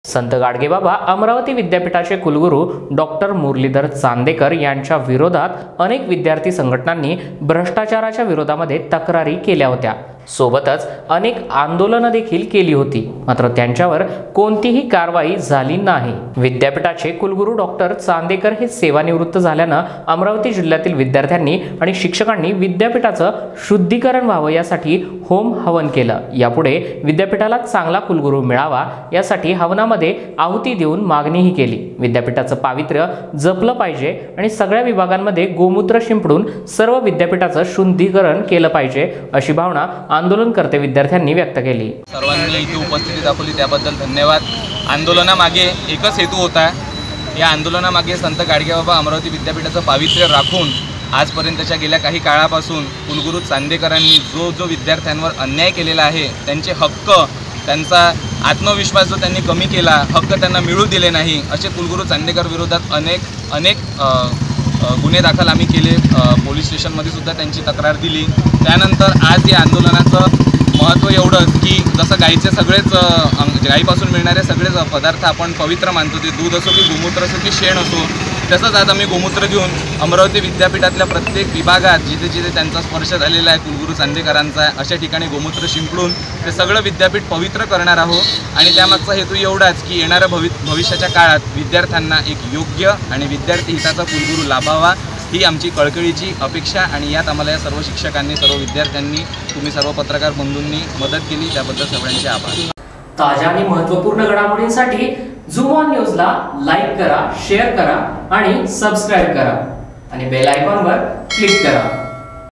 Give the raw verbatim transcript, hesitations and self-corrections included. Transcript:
संत गाडगेबाबा अमरावती विद्यापीठाचे कुलगुरू डॉक्टर मुरलीधर चांदेकर यांच्या विरोधात अनेक विद्यार्थी संघटनांनी भ्रष्टाचाराच्या विरोधामध्ये तक्रारी केल्या होत्या। सोबतच अनेक आंदोलनं देखील केली होती, मात्र त्यांच्यावर कोणतीही कारवाई झाली नाही। विद्यापीठाचे कुलगुरू डॉक्टर चांदेकर हे सेवानिवृत्त झाल्यानं अमरावती जिल्ह्यातील विद्यार्थ्यांनी आणि शिक्षकांनी विद्यापीठाचं शुद्धीकरण व्हावं यासाठी होम हवन केलं। यापुढे विद्यापीठाला चांगला कुलगुरू मिळावा यासाठी हवनामध्ये आहुती देऊन मागणीही केली। विद्यापीठाचं पावित्र्य जपलं पाहिजे आणि सगळ्या विभागांमध्ये गोमूत्र शिंपडून सर्व विद्यापीठाचं शुद्धीकरण केलं पाहिजे अशी भावना आंदोलनकर्ते विद्यार्थ्यांनी व्यक्त केली। सर्वांनी इथे उपस्थिती दाखवली त्याबद्दल धन्यवाद। आंदोलनामागे एकच हेतू होता। या आंदोलनामागे संत गाडगेबाबा अमरावती विद्यापीठाचं पावित्र्य राखून आजपर्यंतच्या गेल्या काही काळापासून कुलगुरू चांदेकरांनी जो जो विद्यार्थ्यांवर अन्याय केलेला आहे, त्यांचे हक्क, त्यांचा आत्मविश्वास जो त्यांनी कमी केला, हक्क त्यांना मिळू दिले नाही, असे कुलगुरू चांदेकर विरोधात अनेक अनेक गुन्हे दाखल आम्ही केले। पोलीस स्टेशनमध्ये सुद्धा त्यांची तक्रार दिली। त्यानंतर आज या आंदोलनाचं महत्त्व एवढंच की जसं गाईचे सगळेच गाईपासून मिळणारे सगळेच पदार्थ आपण पवित्र मानतो, ते दूध असो की गोमूत्र असो की शेण असो, तसंच आज आम्ही गोमूत्र घेऊन अमरावती विद्यापीठातल्या प्रत्येक विभागात जिथे जिथे त्यांचा स्पर्श झालेला आहे कुलगुरू चांदेकरांचा, अशा ठिकाणी गोमूत्र शिंपडून ते सगळं विद्यापीठ पवित्र करणार आहोत। आणि त्यामागचा हेतू एवढाच की येणाऱ्या भवि भविष्याच्या काळात विद्यार्थ्यांना एक योग्य आणि विद्यार्थी हिताचा कुलगुरू लाभावा, ही आमची कळकळीची अपेक्षा। आणि यात आम्हाला या सर्व शिक्षकांनी, सर्व विद्यार्थ्यांनी, तुम्ही सर्व पत्रकार बंधूंनी मदत केली, त्याबद्दल सगळ्यांचे आभार। ताज्या आणि महत्त्वपूर्ण घडामोडींसाठी झूम ऑन न्यूजला लाईक करा, शेअर करा आणि सबस्क्राईब करा आणि बेल आयकॉनवर क्लिक करा।